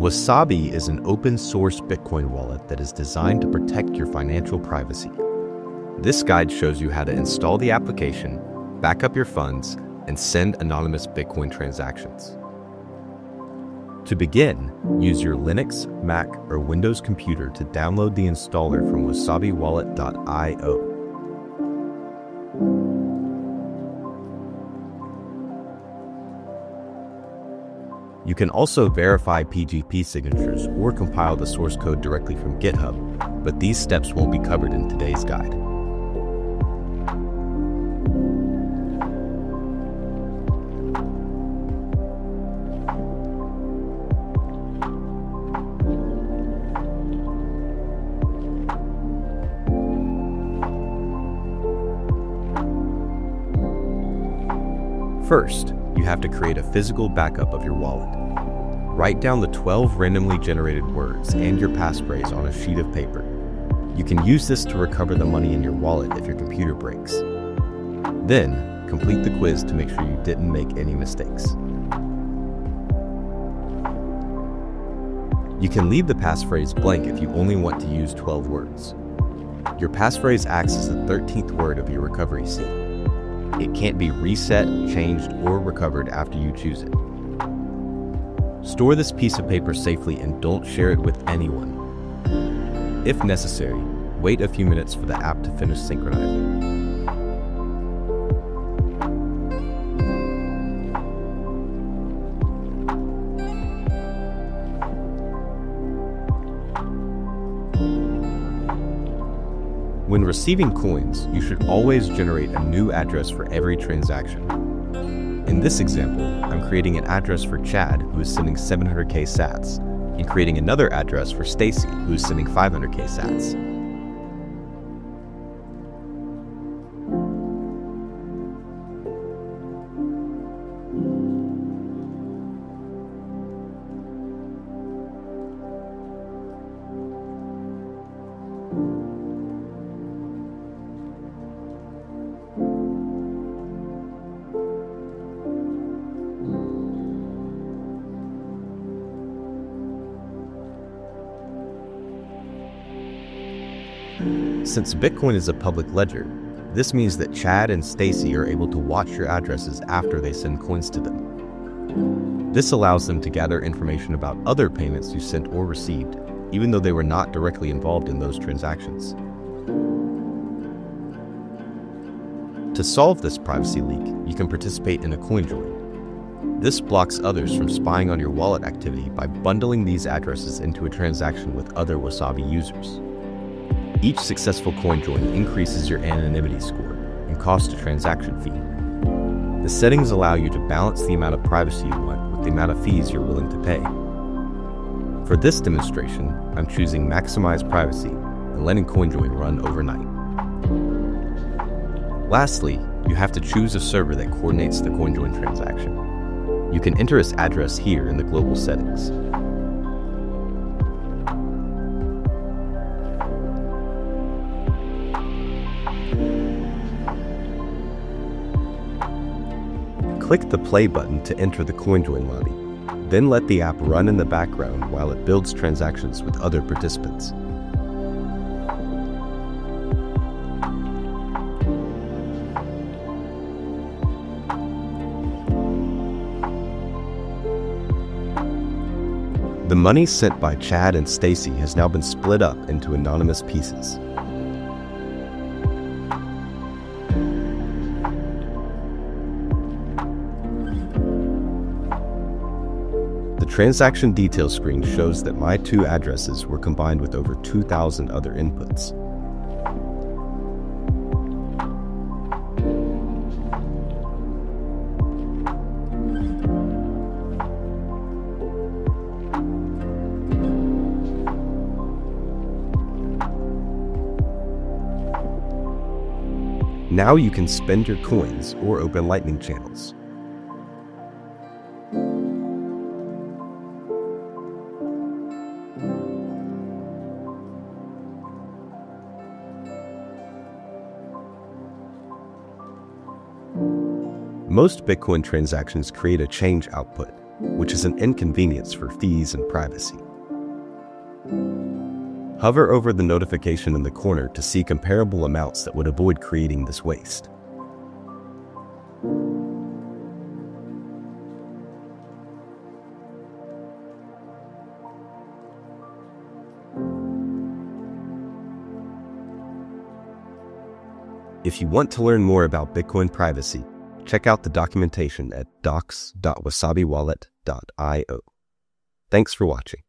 Wasabi is an open-source Bitcoin wallet that is designed to protect your financial privacy. This guide shows you how to install the application, back up your funds, and send anonymous Bitcoin transactions. To begin, use your Linux, Mac, or Windows computer to download the installer from wasabiwallet.io. You can also verify PGP signatures or compile the source code directly from GitHub, but these steps won't be covered in today's guide. First, you have to create a physical backup of your wallet. Write down the 12 randomly generated words and your passphrase on a sheet of paper. You can use this to recover the money in your wallet if your computer breaks. Then, complete the quiz to make sure you didn't make any mistakes. You can leave the passphrase blank if you only want to use 12 words. Your passphrase acts as the 13th word of your recovery seed. It can't be reset, changed, or recovered after you choose it. Store this piece of paper safely and don't share it with anyone. If necessary, wait a few minutes for the app to finish synchronizing. When receiving coins, you should always generate a new address for every transaction. In this example, I'm creating an address for Chad, who is sending 700k sats, and creating another address for Stacy, who is sending 500k sats. Since Bitcoin is a public ledger, this means that Chad and Stacy are able to watch your addresses after they send coins to them. This allows them to gather information about other payments you sent or received, even though they were not directly involved in those transactions. To solve this privacy leak, you can participate in a coin join. This blocks others from spying on your wallet activity by bundling these addresses into a transaction with other Wasabi users. Each successful coin join increases your anonymity score and costs a transaction fee. The settings allow you to balance the amount of privacy you want with the amount of fees you're willing to pay. For this demonstration, I'm choosing Maximize Privacy and letting CoinJoin run overnight. Lastly, you have to choose a server that coordinates the CoinJoin transaction. You can enter its address here in the global settings. Click the play button to enter the CoinJoin lobby, then let the app run in the background while it builds transactions with other participants. The money sent by Chad and Stacy has now been split up into anonymous pieces. The transaction details screen shows that my two addresses were combined with over 2,000 other inputs. Now you can spend your coins or open Lightning channels. Most Bitcoin transactions create a change output, which is an inconvenience for fees and privacy. Hover over the notification in the corner to see comparable amounts that would avoid creating this waste. If you want to learn more about Bitcoin privacy, check out the documentation at docs.wasabiwallet.io. Thanks for watching.